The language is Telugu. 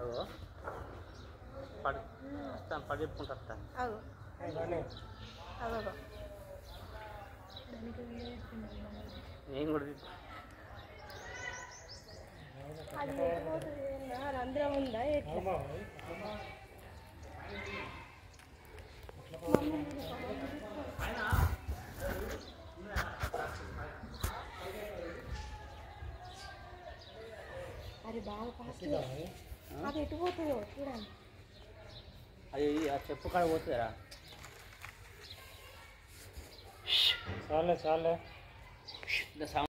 అగో పడి వస్తాను పడి చెప్పుకుంటా వస్తాను అగో అగో నేను కూడా అది రంధ్రం ఉందా ఎట్లా అది బాగా ఫాస్ట్ అది ఎటు పోతుందో చూడండి అది ఆ చెప్పు కాడ పోతుందిరా చాలే ఇంకా